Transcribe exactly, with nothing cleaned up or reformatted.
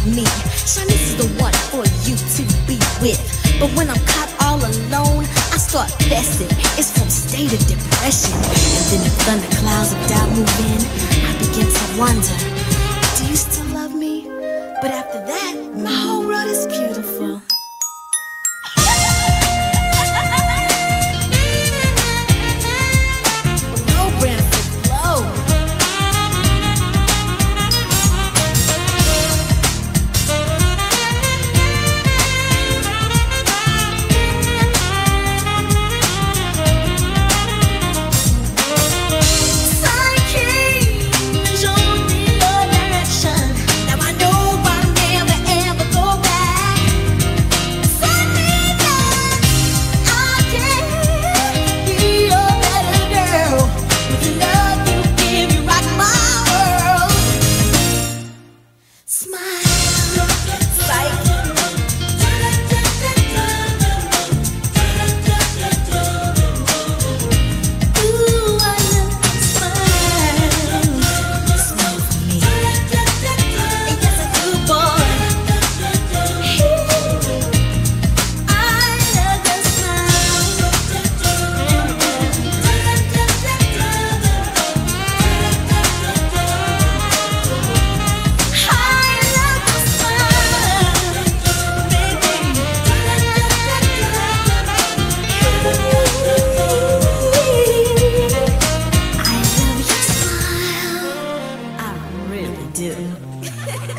me. Shanice is the one for you to be with. But when I'm caught all alone, I start fessing. It's from state of depression. And then the thunderclouds of doubt move in. I begin to wonder, do you still love me? But after that, my whole world is beautiful. Do.